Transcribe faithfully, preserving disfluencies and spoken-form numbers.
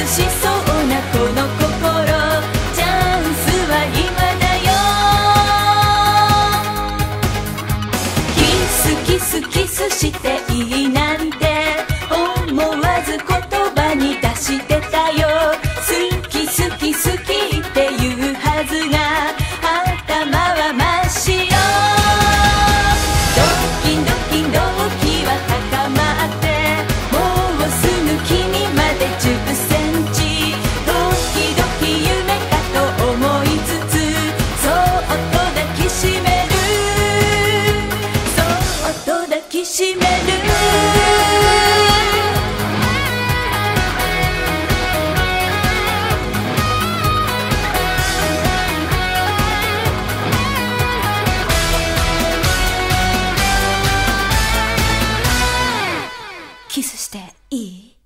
スしそうなこの心、チャンスは今だよ。キスキスキスしていいなんて思わず言葉に出してたよ。好き好き好きって言うはずが頭は真っ白。ドキドキドキは高まってもうすぐ君までじゅっセンチ。ドキドキ夢かと思いつつそっと抱きしめる、そっと抱きしめる。キスしていい？